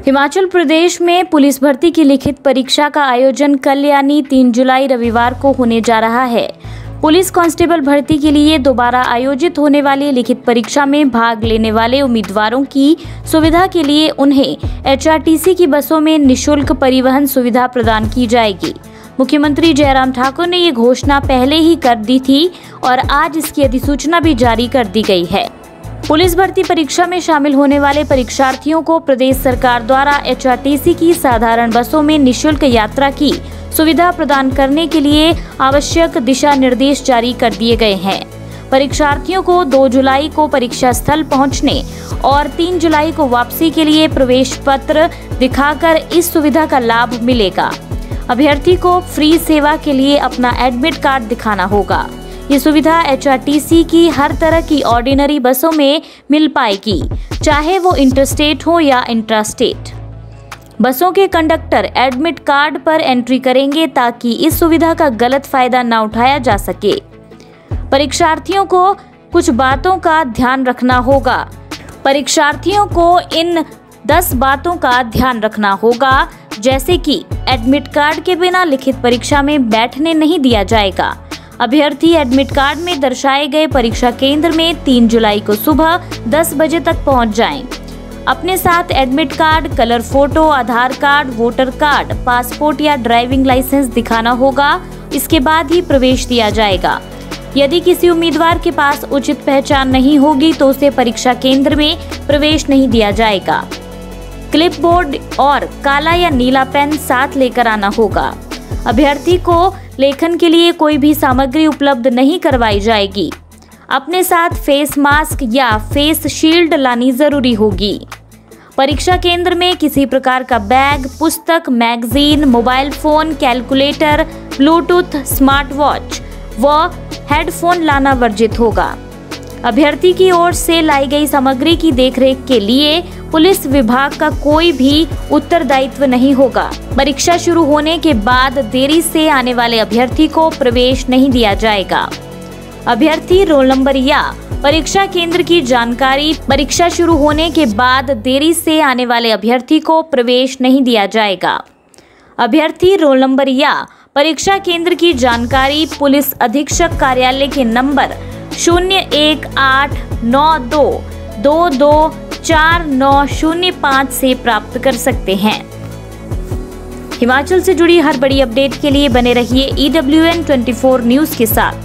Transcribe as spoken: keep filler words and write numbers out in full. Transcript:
हिमाचल प्रदेश में पुलिस भर्ती की लिखित परीक्षा का आयोजन कल यानी तीन जुलाई रविवार को होने जा रहा है। पुलिस कांस्टेबल भर्ती के लिए दोबारा आयोजित होने वाली लिखित परीक्षा में भाग लेने वाले उम्मीदवारों की सुविधा के लिए उन्हें एच आर टी सी की बसों में निःशुल्क परिवहन सुविधा प्रदान की जाएगी। मुख्यमंत्री जयराम ठाकुर ने ये घोषणा पहले ही कर दी थी और आज इसकी अधिसूचना भी जारी कर दी गई है। पुलिस भर्ती परीक्षा में शामिल होने वाले परीक्षार्थियों को प्रदेश सरकार द्वारा एच आर टी सी की साधारण बसों में निःशुल्क यात्रा की सुविधा प्रदान करने के लिए आवश्यक दिशा निर्देश जारी कर दिए गए हैं। परीक्षार्थियों को दो जुलाई को परीक्षा स्थल पहुंचने और तीन जुलाई को वापसी के लिए प्रवेश पत्र दिखाकर इस सुविधा का लाभ मिलेगा। अभ्यर्थी को फ्री सेवा के लिए अपना एडमिट कार्ड दिखाना होगा। ये सुविधा एच आर टी सी की हर तरह की ऑर्डिनरी बसों में मिल पाएगी, चाहे वो इंटरस्टेट हो या इंट्रास्टेट। बसों के कंडक्टर एडमिट कार्ड पर एंट्री करेंगे ताकि इस सुविधा का गलत फायदा न उठाया जा सके। परीक्षार्थियों को कुछ बातों का ध्यान रखना होगा। परीक्षार्थियों को इन दस बातों का ध्यान रखना होगा, जैसे कि एडमिट कार्ड के बिना लिखित परीक्षा में बैठने नहीं दिया जाएगा। अभ्यर्थी एडमिट कार्ड में दर्शाए गए परीक्षा केंद्र में तीन जुलाई को सुबह दस बजे तक पहुंच जाएं। अपने साथ admit card, colour photo, Aadhaar card, voter card, passport या ड्राइविंग लाइसेंस दिखाना होगा। इसके बाद ही प्रवेश दिया जाएगा। यदि किसी उम्मीदवार के पास उचित पहचान नहीं होगी तो उसे परीक्षा केंद्र में प्रवेश नहीं दिया जाएगा। क्लिपबोर्ड और काला या नीला पेन साथ लेकर आना होगा। अभ्यर्थी को लेखन के लिए कोई भी सामग्री उपलब्ध नहीं करवाई जाएगी। अपने साथ फेस मास्क या फेस शील्ड लानी जरूरी होगी। परीक्षा केंद्र में किसी प्रकार का बैग, पुस्तक, magazine, mobile phone, calculator, bluetooth, smart watch व हेडफोन लाना वर्जित होगा। अभ्यर्थी की ओर से लाई गई सामग्री की देखरेख के लिए पुलिस विभाग का कोई भी उत्तरदायित्व नहीं होगा। परीक्षा शुरू होने के बाद देरी से आने वाले अभ्यर्थी को प्रवेश नहीं दिया जाएगा। अभ्यर्थी रोल नंबर या परीक्षा केंद्र की जानकारी परीक्षा शुरू होने के बाद देरी से आने वाले अभ्यर्थी को प्रवेश नहीं दिया जाएगा। अभ्यर्थी रोल नंबर या परीक्षा केंद्र की जानकारी पुलिस अधीक्षक कार्यालय के नंबर शून्य एक आठ नौ दो दो दो चार नौ शून्य पाँच से प्राप्त कर सकते हैं। हिमाचल से जुड़ी हर बड़ी अपडेट के लिए बने रहिए ई डब्ल्यू एन चौबीस न्यूज के साथ।